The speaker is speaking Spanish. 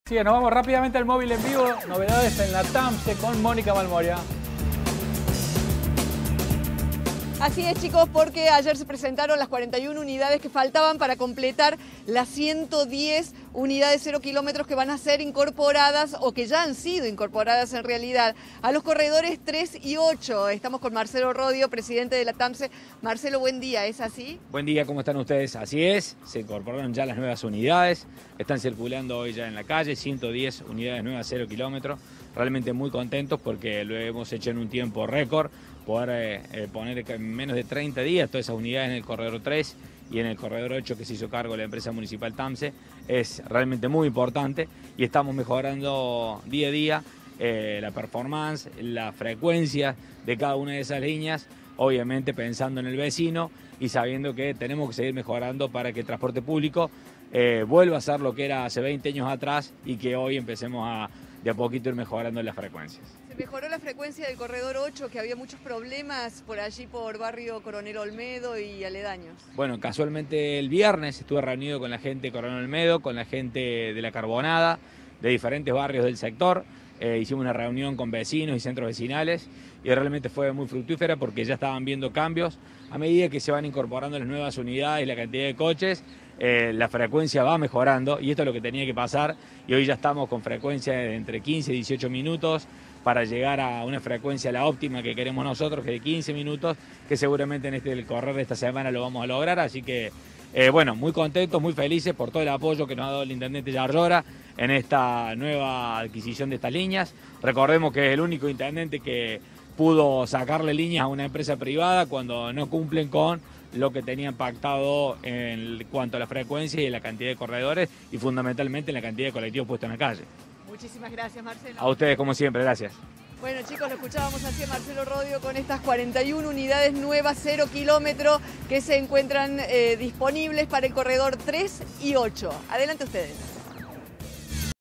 Sí, nos vamos rápidamente al móvil en vivo. Novedades en la TAMSE con Mónica Malmoria. Así es, chicos, porque ayer se presentaron las 41 unidades que faltaban para completar las 110 unidades 0 kilómetros que van a ser incorporadas o que ya han sido incorporadas en realidad a los corredores 3 y 8. Estamos con Marcelo Rodio, presidente de la TAMSE. Marcelo, buen día, ¿es así? Buen día, ¿cómo están ustedes? Así es, se incorporaron ya las nuevas unidades, están circulando hoy ya en la calle, 110 unidades nuevas 0 kilómetros. Realmente muy contentos porque lo hemos hecho en un tiempo récord, poder poner en menos de 30 días todas esas unidades en el corredor 3 y en el corredor 8 que se hizo cargo la empresa municipal TAMSE. Es realmente muy importante y estamos mejorando día a día la performance, la frecuencia de cada una de esas líneas, obviamente pensando en el vecino y sabiendo que tenemos que seguir mejorando para que el transporte público vuelva a ser lo que era hace 20 años atrás y que hoy empecemos a de a poquito ir mejorando las frecuencias. Se mejoró la frecuencia del corredor 8, que había muchos problemas por allí, por barrio Coronel Olmedo y aledaños. Bueno, casualmente el viernes estuve reunido con la gente de Coronel Olmedo, con la gente de La Carbonada, de diferentes barrios del sector. Hicimos una reunión con vecinos y centros vecinales y realmente fue muy fructífera porque ya estaban viendo cambios. A medida que se van incorporando las nuevas unidades y la cantidad de coches, la frecuencia va mejorando y esto es lo que tenía que pasar y hoy ya estamos con frecuencia de entre 15 y 18 minutos para llegar a una frecuencia la óptima que queremos nosotros, que es de 15 minutos, que seguramente en el correr de esta semana lo vamos a lograr, así que bueno, muy contentos, muy felices por todo el apoyo que nos ha dado el intendente Yarlora en esta nueva adquisición de estas líneas. Recordemos que es el único intendente que pudo sacarle líneas a una empresa privada cuando no cumplen con lo que tenían pactado en cuanto a la frecuencia y la cantidad de corredores y fundamentalmente en la cantidad de colectivos puestos en la calle. Muchísimas gracias, Marcelo. A ustedes como siempre, gracias. Bueno, chicos, lo escuchábamos así a Marcelo Rodio con estas 41 unidades nuevas 0 kilómetros que se encuentran disponibles para el corredor 3 y 8. Adelante ustedes.